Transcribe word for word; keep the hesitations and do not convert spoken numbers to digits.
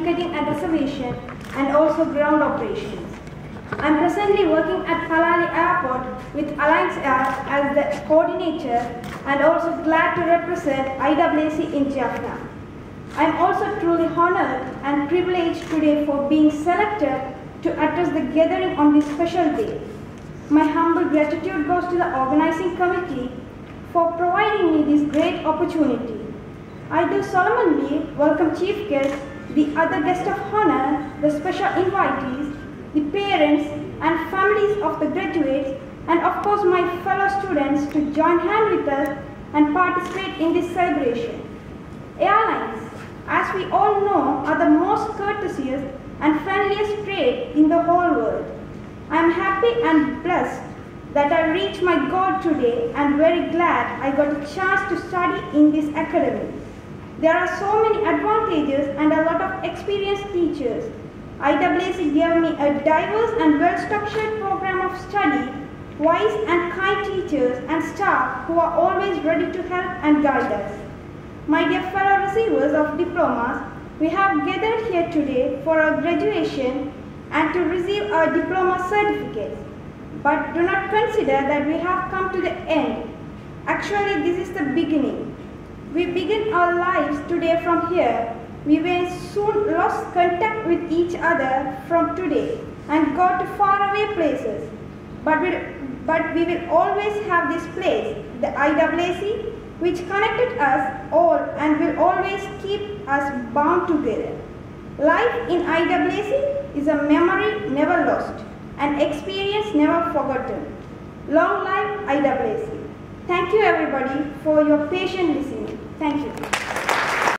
ticketing and reservation, and also ground operations. I am presently working at Palani Airport with Alliance Air as the coordinator and also glad to represent I A A C in Jaffna. I am also truly honored and privileged today for being selected to address the gathering on this special day. My humble gratitude goes to the organizing committee for providing me this great opportunity. I do solemnly welcome Chief Guest, the other guests of honor, the special invitees, the parents and families of the graduates, and of course my fellow students to join hands with us and participate in this celebration. Airlines, as we all know, are the most courteous and friendliest trade in the whole world. I am happy and blessed that I reached my goal today and very glad I got a chance to study in this academy. There are so many advantages and a lot of experienced teachers. I A A C gave me a diverse and well-structured program of study, wise and kind teachers and staff who are always ready to help and guide us. My dear fellow receivers of diplomas, we have gathered here today for our graduation and to receive our diploma certificates. But do not consider that we have come to the end. Actually, this is the beginning. We begin our lives today from here. We will soon lose contact with each other from today and go to faraway places. But, we'll, but we will always have this place, the I A A C, which connected us all and will always keep us bound together. Life in I A A C is a memory never lost, an experience never forgotten. Long life I A A C. Thank you everybody for your patient listening. Thank you.